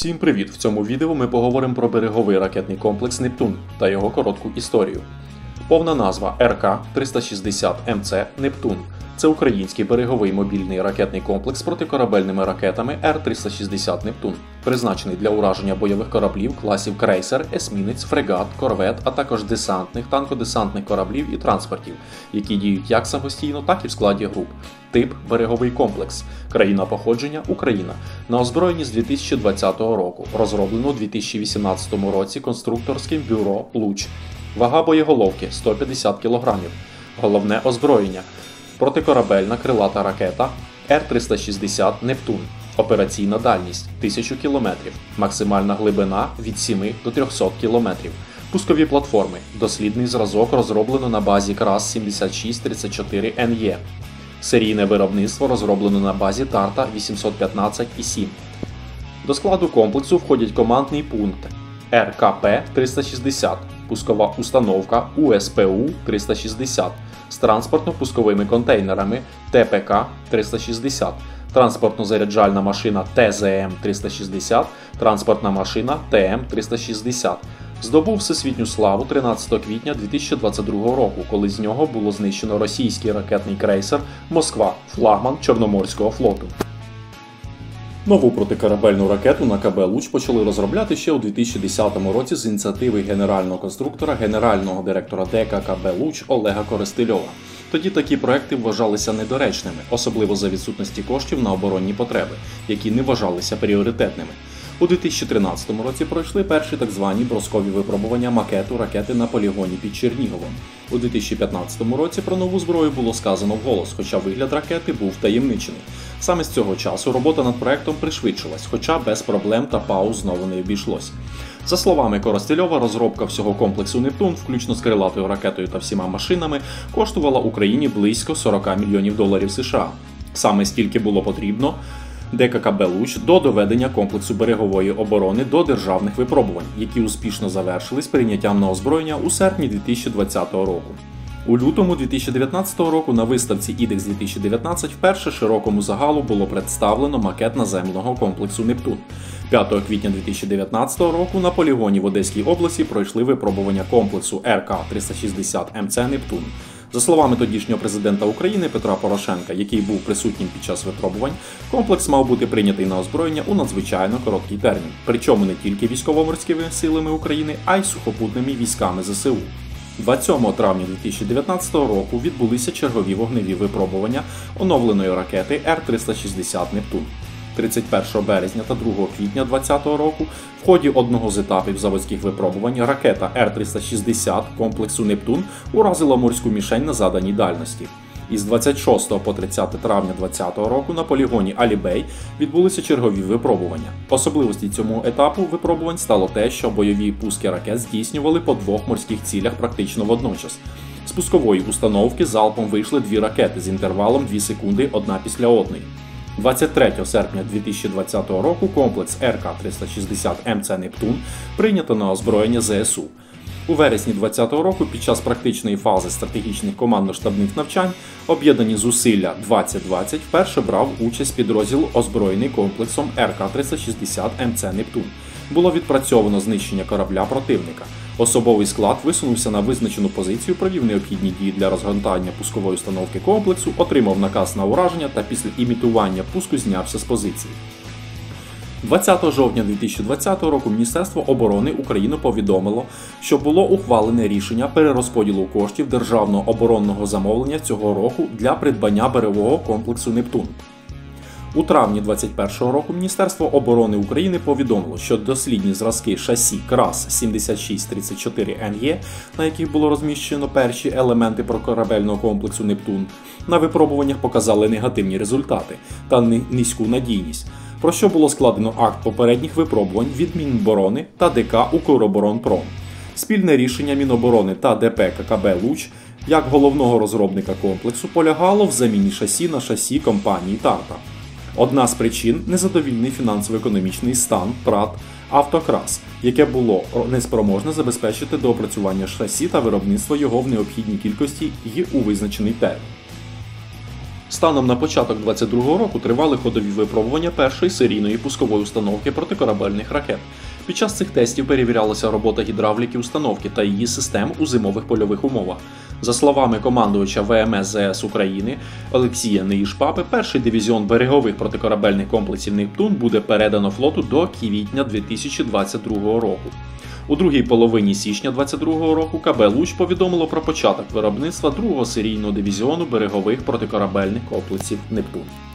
Всім привіт! В цьому відео ми поговоримо про береговий ракетний комплекс «Нептун» та його коротку історію. Повна назва РК-360МЦ «Нептун». Це український береговий мобільний ракетний комплекс з протикорабельними ракетами Р-360 «Нептун», призначений для ураження бойових кораблів класів крейсер, есмінець, фрегат, корвет, а також десантних, танкодесантних кораблів і транспортів, які діють як самостійно, так і в складі груп. Тип – береговий комплекс. Країна походження – Україна. На озброєнні з 2020 року. Розроблено у 2018 році конструкторським бюро «Луч». Вага боєголовки – 150 кг. Головне озброєння – протикорабельна крилата ракета Р-360 «Нептун». Операційна дальність – 1000 км. Максимальна глибина – від 7 до 300 км. Пускові платформи. Дослідний зразок розроблено на базі КРАС 7634НЕ. Серійне виробництво розроблено на базі Тарта 815 і 7. До складу комплексу входять командний пункт РКП-360, пускова установка УСПУ-360 з транспортно-пусковими контейнерами ТПК-360, транспортно-заряджальна машина ТЗМ-360, транспортна машина ТМ-360. Здобув всесвітню славу 13 квітня 2022 року, коли з нього було знищено російський ракетний крейсер «Москва», флагман Чорноморського флоту. Нову протикорабельну ракету на КБ «Луч» почали розробляти ще у 2010 році з ініціативи генерального конструктора, генерального директора ДК КБ «Луч» Олега Коростельова. Тоді такі проекти вважалися недоречними, особливо за відсутності коштів на оборонні потреби, які не вважалися пріоритетними. У 2013 році пройшли перші так звані броскові випробування макету ракети на полігоні під Черніговом. У 2015 році про нову зброю було сказано вголос, хоча вигляд ракети був втаємничений. Саме з цього часу робота над проектом пришвидшилась, хоча без проблем та пауз знову не обійшлось. За словами Коростельова, розробка всього комплексу «Нептун», включно з крилатою ракетою та всіма машинами, коштувала Україні близько 40 мільйонів доларів США. Саме стільки було потрібно ДККБ «Луч» до доведення комплексу берегової оборони до державних випробувань, які успішно завершились прийняттям на озброєння у серпні 2020 року. У лютому 2019 року на виставці IDEX-2019 вперше широкому загалу було представлено макет наземного комплексу «Нептун». 5 квітня 2019 року на полігоні в Одеській області пройшли випробування комплексу РК-360МЦ «Нептун». За словами тодішнього президента України Петра Порошенка, який був присутнім під час випробувань, комплекс мав бути прийнятий на озброєння у надзвичайно короткий термін. Причому не тільки військово-морськими силами України, а й сухопутними військами ЗСУ. 27 травня 2019 року відбулися чергові вогневі випробування оновленої ракети Р-360 «Нептун». 31 березня та 2 квітня 2020 року в ході одного з етапів заводських випробувань ракета Р-360 комплексу «Нептун» уразила морську мішень на заданій дальності. Із 26 по 30 травня 2020 року на полігоні Алібей відбулися чергові випробування. Особливості цього етапу випробувань стало те, що бойові пуски ракет здійснювали по двох морських цілях практично водночас. З пускової установки залпом вийшли дві ракети з інтервалом 2 секунди одна після одної. 23 серпня 2020 року комплекс РК-360МЦ «Нептун» прийнято на озброєння ЗСУ. У вересні 2020 року під час практичної фази стратегічних командно-штабних навчань об'єднані зусилля 2020 вперше брав участь підрозділ, озброєний комплексом РК-360МЦ «Нептун». Було відпрацьовано знищення корабля противника. Особовий склад висунувся на визначену позицію, провів необхідні дії для розгортання пускової установки комплексу, отримав наказ на ураження та після імітування пуску знявся з позиції. 20 жовтня 2020 року Міністерство оборони України повідомило, що було ухвалене рішення перерозподілу коштів державного оборонного замовлення цього року для придбання берегового комплексу «Нептун». У травні 2021 року Міністерство оборони України повідомило, що дослідні зразки шасі КРАС 7634НЕ, на яких було розміщено перші елементи прокорабельного комплексу «Нептун», на випробуваннях показали негативні результати та низьку надійність, про що було складено акт попередніх випробувань від Міноборони та ДК «Укроборонпром». Спільне рішення Міноборони та ДП ККБ «Луч» як головного розробника комплексу полягало в заміні шасі на шасі компанії «Тарта». Одна з причин – незадовільний фінансово-економічний стан ПрАТ «Автокрас», яке було неспроможне забезпечити доопрацювання шасі та виробництво його в необхідній кількості й у визначений термін. Станом на початок 2022 року тривали ходові випробування першої серійної пускової установки протикорабельних ракет. Під час цих тестів перевірялася робота гідравліки установки та її систем у зимових польових умовах. За словами командувача ВМС ЗС України Олексія Неїшпапи, перший дивізіон берегових протикорабельних комплексів «Нептун» буде передано флоту до квітня 2022 року. У другій половині січня 2022 року КБ «Луч» повідомило про початок виробництва другого серійного дивізіону берегових протикорабельних комплексів «Нептун».